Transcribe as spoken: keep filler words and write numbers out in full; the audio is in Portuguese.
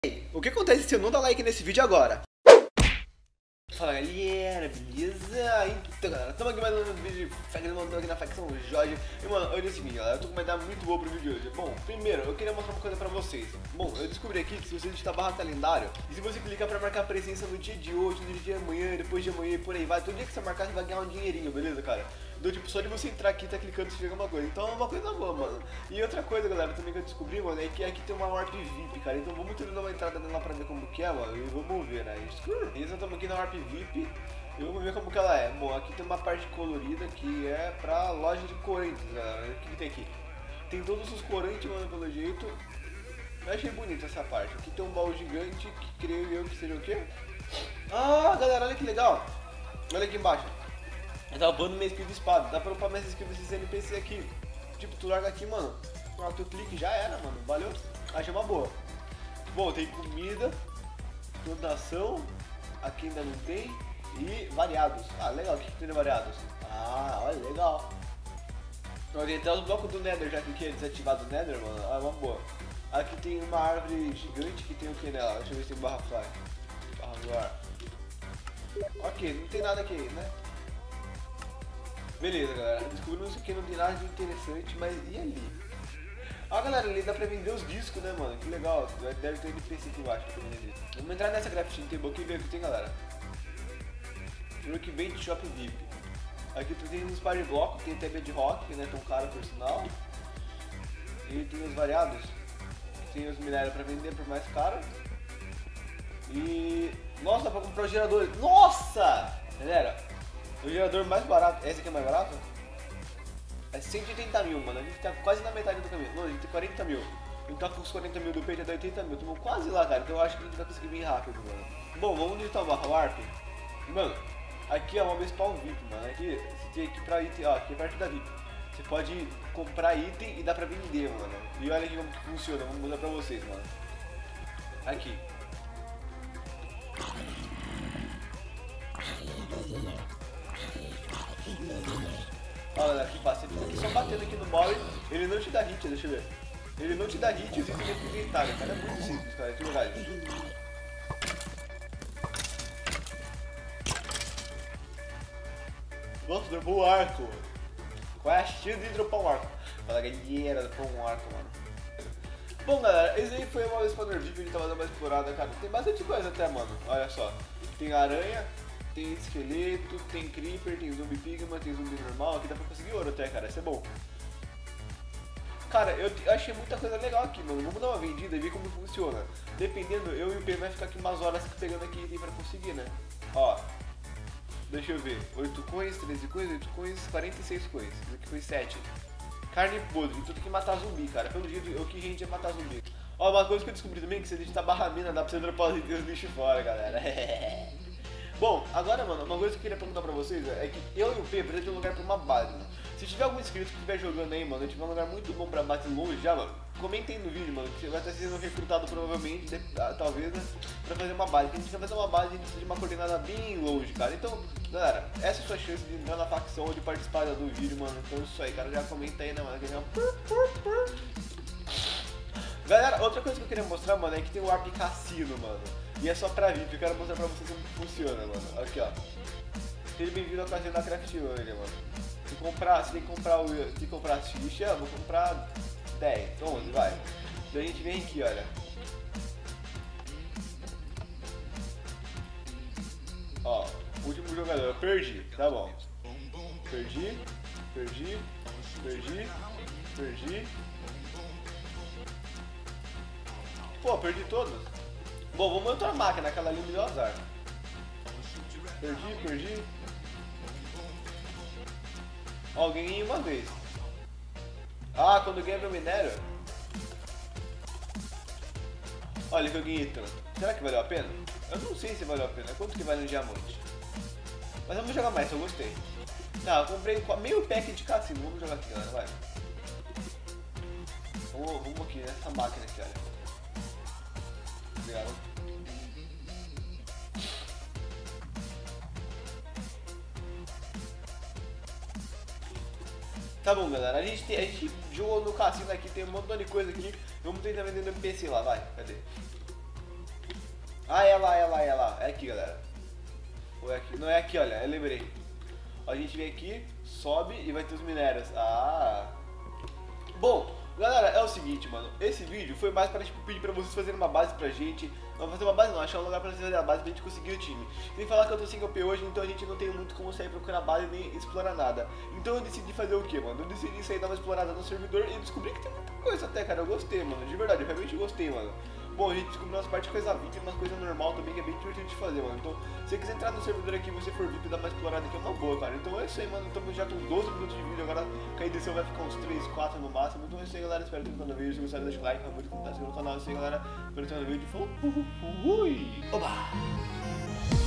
Ei, o que acontece se eu não dar like nesse vídeo agora? Fala galera, beleza? Então galera, estamos aqui mais um vídeo de aqui na facção Jorge. E mano, olha o seguinte galera, eu tô com uma ideia muito boa pro vídeo de hoje. Bom, primeiro, eu queria mostrar uma coisa pra vocês. Bom, eu descobri aqui que se você digitar barra calendário, e se você clicar pra marcar presença no dia de hoje, no dia de amanhã, depois de amanhã e por aí vai, todo dia que você marcar você vai ganhar um dinheirinho, beleza cara? Do tipo, só de você entrar aqui e tá clicando você chega uma coisa. Então é uma coisa boa, mano. E outra coisa, galera, também que eu descobri, mano, é que aqui tem uma Warp V I P, cara. Então vamos ter uma entrada lá pra ver como que é, mano. E vamos ver, né? E nós estamos aqui na Warp V I P. E vamos ver como que ela é. Bom, aqui tem uma parte colorida que é pra loja de corantes, galera. O que, que tem aqui? Tem todos os corantes, mano, pelo jeito. Eu achei bonita essa parte. Aqui tem um baú gigante que creio eu que seja o quê? Ah, galera, olha que legal. Olha aqui embaixo. Eu tava upando minha skill de espada, dá pra upar minhas skills desses N P C aqui. Tipo, tu larga aqui, mano, ah, tu clique já era, mano, valeu? Achei uma boa. Bom, tem comida, donação, aqui ainda não tem, e variados. Ah, legal, o que, que tem de variados? Ah, olha, legal. Então, tem até os blocos do Nether, já que aqui é desativado o Nether, mano, ah, é uma boa. Aqui tem uma árvore gigante que tem o que nela? Deixa eu ver se tem barra fly. Barra voar. Ok, não tem nada aqui, né? Beleza, galera, descobrimos que não tem nada de interessante, mas e ali? Ah, galera, ali dá pra vender os discos, né, mano? Que legal, deve ter N P C aqui embaixo pra vender. Vamos entrar nessa crafting table aqui e ver o que tem, galera. Workbench Shop V I P. Aqui tu tem uns par de bloco, tem até bedrock, que não é tão caro por sinal. E tem os variados, tem os minérios pra vender por mais caro. E... nossa, dá pra comprar os geradores. Nossa! Galera, o gerador mais barato, esse aqui é mais barato? É cento e oitenta mil, mano. A gente tá quase na metade do caminho. Não, a gente tem quarenta mil. A gente tá com os quarenta mil do peito até oitenta mil. Estamos quase lá, cara. Então eu acho que a gente vai conseguir vir rápido, mano. Bom, vamos digitar uma Warp. Mano, aqui é uma vez spawn V I P, mano. Aqui, você tem aqui pra item, ó, aqui é perto da V I P. Você pode comprar item e dá pra vender, mano. E olha aqui como que funciona. Vamos mostrar pra vocês, mano. Aqui. Olha que fácil, ele fica só batendo aqui no mouse, ele não te dá hit, deixa eu ver. Ele não te dá hit, os itens aqui no inventário, cara, é muito simples, cara, de verdade. Nossa, dropou um arco. Qual é a chance de dropar um arco? Fala galera, dropou um arco, mano. Bom galera, esse aí foi uma spawner V I P, a gente tava dando uma explorada, cara, tem bastante coisa até, mano, olha só. Tem aranha, tem esqueleto, tem creeper, tem zumbi pigma, tem zumbi normal, aqui dá pra conseguir ouro até, cara, isso é bom. Cara, eu achei muita coisa legal aqui, mano, vamos dar uma vendida e ver como funciona. Dependendo, eu e o P vai ficar aqui umas horas pegando aqui item pra conseguir, né. Ó, deixa eu ver, oito coins, treze coins, oito coins, quarenta e seis coins, isso aqui foi sete. Carne podre, então tem que matar zumbi, cara, pelo jeito eu que gente é matar zumbi. Ó, uma coisa que eu descobri também, que se a gente tá barra mina, dá pra você dropar os lixos fora, galera. Bom, agora, mano, uma coisa que eu queria perguntar pra vocês é que eu e o P precisamos de um lugar pra uma base, mano. Se tiver algum inscrito que estiver jogando aí, mano, e tiver um lugar muito bom pra base longe já, mano, comentem no vídeo, mano, que você vai estar sendo recrutado provavelmente, de, talvez, né, pra fazer uma base. Porque a gente quer fazer uma base, a gente precisa de uma coordenada bem longe, cara. Então, galera, essa é a sua chance de entrar na facção ou de participar do vídeo, mano. Então isso aí, cara, já comenta aí, né, mano, que já... Galera, outra coisa que eu queria mostrar, mano, é que tem o Warp Cassino, mano. E é só pra V I P, eu quero mostrar pra vocês como que funciona, mano. Aqui, ó. Seja bem-vindo ao Casino da Craft One, mano. Se comprar, se tem que comprar o. Se comprar as fichas, vou comprar dez, onze, vai. Daí a gente vem aqui, olha. Ó, último jogador, perdi, tá bom. Perdi, perdi, perdi, perdi. Pô, perdi todos. Bom, vamos em outra máquina, aquela ali me deu azar. Perdi, perdi. Ó, ganhei uma vez. Ah, quando ganha meu minério. Olha que eu ganhei tanto. Será que valeu a pena? Eu não sei se valeu a pena. Quanto que vale um diamante? Mas vamos jogar mais, eu gostei. Tá, eu comprei meio pack de cassino. Vamos jogar aqui, galera, vai. Vamos, vamos aqui nessa máquina aqui, olha. Obrigado. Tá bom, galera, a gente, tem, a gente jogou no cassino aqui, tem um montão de coisa aqui. Vamos tentar vender no N P C lá, vai, cadê? Ah, é lá, é lá, é lá. É aqui, galera. Ou é aqui? Não é aqui, olha, eu lembrei. A gente vem aqui, sobe e vai ter os minérios. Ah. Bom, galera, é o seguinte, mano. Esse vídeo foi mais para tipo, pedir pra vocês fazerem uma base pra gente. Não fazer uma base não, achar um lugar pra vocês fazerem a base pra gente conseguir o time. Sem falar que eu tô sem O P hoje, então a gente não tem muito como sair procurar base nem explorar nada. Então eu decidi fazer o que, mano? Eu decidi sair dar uma explorada no servidor e descobri que tem muita coisa até, cara. Eu gostei, mano. De verdade, eu realmente gostei, mano. Bom, a gente descobriu umas partes de coisa V I P e umas coisas normal também que é bem divertido de fazer, mano. Então, se você quiser entrar no servidor aqui e você for V I P e dar uma explorada aqui, é uma boa, cara. Então é isso aí, mano. Estamos já com doze minutos de vídeo, agora que a edição vai ficar uns três, quatro no máximo. Então é isso aí, galera. Espero que tenham gostado do vídeo. Se gostaram, deixa o like, favorito, comentário no canal. É isso aí, galera. Espero que tenham gostado do vídeo. Falou! Fui! Oba!